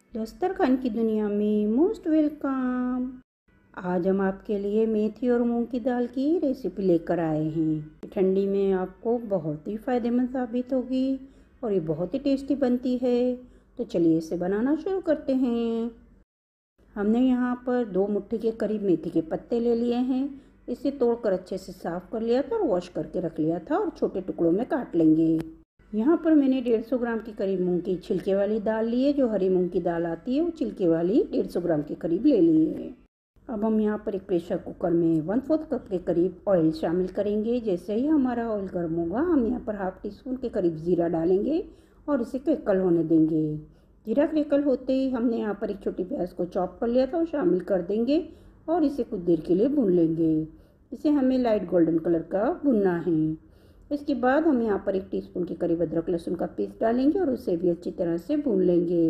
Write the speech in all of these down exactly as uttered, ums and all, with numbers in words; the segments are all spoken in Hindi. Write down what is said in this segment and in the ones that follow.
दस्तरखान की दुनिया में मोस्ट वेलकम। आज हम आपके लिए मेथी और मूंग की दाल की रेसिपी लेकर आए हैं। ठंडी में आपको बहुत ही फ़ायदेमंद साबित होगी और ये बहुत ही टेस्टी बनती है। तो चलिए इसे बनाना शुरू करते हैं। हमने यहाँ पर दो मुट्ठी के करीब मेथी के पत्ते ले लिए हैं। इसे तोड़कर अच्छे से साफ़ कर लिया था और वॉश करके रख लिया था और छोटे टुकड़ों में काट लेंगे। यहाँ पर मैंने डेढ़ सौ ग्राम के करीब मूंग की छिलके वाली दाल ली है। जो हरी मूंग की दाल आती है वो छिलके वाली डेढ़ सौ ग्राम के करीब ले ली है। अब हम यहाँ पर एक प्रेशर कुकर में वन फोर्थ कप के करीब ऑयल शामिल करेंगे। जैसे ही हमारा ऑयल गर्म होगा हम यहाँ पर हाफ टी स्पून के करीब ज़ीरा डालेंगे और इसे क्रैकल होने देंगे। जीरा क्रैकल होते ही हमने यहाँ पर एक छोटी प्याज को चॉप कर लिया था वो शामिल कर देंगे और इसे कुछ देर के लिए भून लेंगे। इसे हमें लाइट गोल्डन कलर का भुनना है। इसके बाद हम यहाँ पर एक टीस्पून के करीब अदरक लहसुन का पेस्ट डालेंगे और उसे भी अच्छी तरह से भून लेंगे।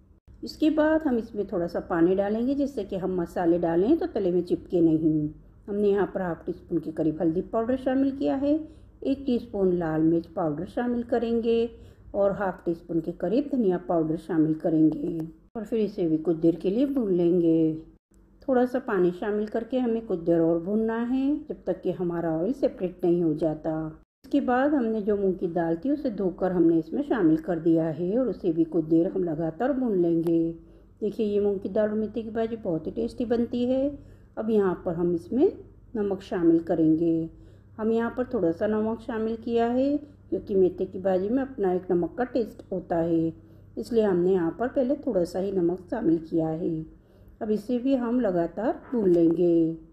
इसके बाद हम इसमें थोड़ा सा पानी डालेंगे जिससे कि हम मसाले डालें तो तले में चिपके नहीं। हमने यहाँ पर हाफ टी स्पून के करीब हल्दी पाउडर शामिल किया है। एक टीस्पून लाल मिर्च पाउडर शामिल करेंगे और हाफ टी स्पून के करीब धनिया पाउडर शामिल करेंगे और फिर इसे भी कुछ देर के लिए भून लेंगे। थोड़ा सा पानी शामिल करके हमें कुछ देर और भूनना है जब तक कि हमारा ऑयल सेपरेट नहीं हो जाता। इसके बाद हमने जो मूंग की दाल थी उसे धोकर हमने इसमें शामिल कर दिया है और उसे भी कुछ देर हम लगातार भून लेंगे। देखिए ये मूंग की दाल और मेथी की भाजी बहुत ही टेस्टी बनती है। अब यहाँ पर हम इसमें नमक शामिल करेंगे। हम यहाँ पर थोड़ा सा नमक शामिल किया है क्योंकि मेथी की भाजी में अपना एक नमक का टेस्ट होता है, इसलिए हमने यहाँ पर पहले थोड़ा सा ही नमक शामिल किया है। अब इसे भी हम लगातार भून लेंगे।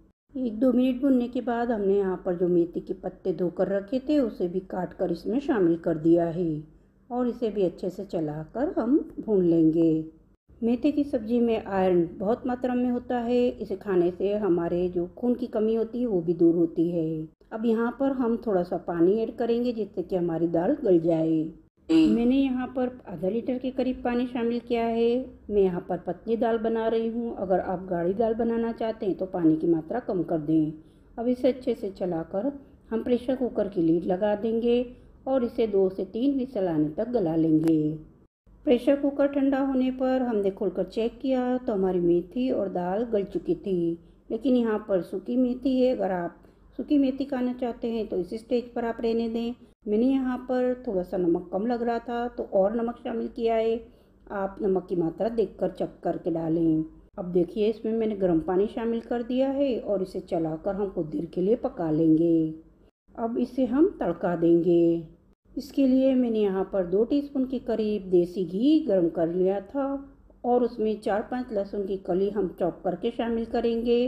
एक दो मिनट भूनने के बाद हमने यहाँ पर जो मेथी के पत्ते धोकर रखे थे उसे भी काट कर इसमें शामिल कर दिया है और इसे भी अच्छे से चलाकर हम भून लेंगे। मेथी की सब्ज़ी में आयरन बहुत मात्रा में होता है। इसे खाने से हमारे जो खून की कमी होती है वो भी दूर होती है। अब यहाँ पर हम थोड़ा सा पानी ऐड करेंगे जिससे कि हमारी दाल गल जाए। मैंने यहाँ पर आधा लीटर के करीब पानी शामिल किया है। मैं यहाँ पर पतली दाल बना रही हूँ। अगर आप गाढ़ी दाल बनाना चाहते हैं तो पानी की मात्रा कम कर दें। अब इसे अच्छे से चलाकर हम प्रेशर कुकर की लीड लगा देंगे और इसे दो से तीन विसल आने तक गला लेंगे। प्रेशर कुकर ठंडा होने पर हमने खोलकर चेक किया तो हमारी मेथी और दाल गल चुकी थी, लेकिन यहाँ पर सूखी मेथी है। अगर आप सूखी मेथी खाना चाहते हैं तो इस स्टेज पर आप रहने दें। मैंने यहाँ पर थोड़ा सा नमक कम लग रहा था तो और नमक शामिल किया है। आप नमक की मात्रा देखकर चेक करके डालें। अब देखिए इसमें मैंने गर्म पानी शामिल कर दिया है और इसे चलाकर हम कुछ देर के लिए पका लेंगे। अब इसे हम तड़का देंगे। इसके लिए मैंने यहाँ पर दो टीस्पून के करीब देसी घी गर्म कर लिया था और उसमें चार पांच लहसुन की कली हम चॉप करके शामिल करेंगे।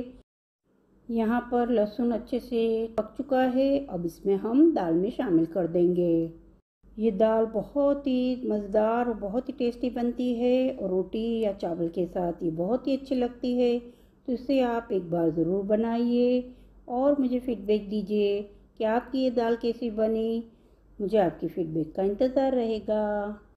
यहाँ पर लहसुन अच्छे से पक चुका है। अब इसमें हम दाल में शामिल कर देंगे। ये दाल बहुत ही मज़ेदार और बहुत ही टेस्टी बनती है और रोटी या चावल के साथ ये बहुत ही अच्छी लगती है। तो इसे आप एक बार ज़रूर बनाइए और मुझे फीडबैक दीजिए कि आपकी ये दाल कैसी बनी। मुझे आपकी फीडबैक का इंतज़ार रहेगा।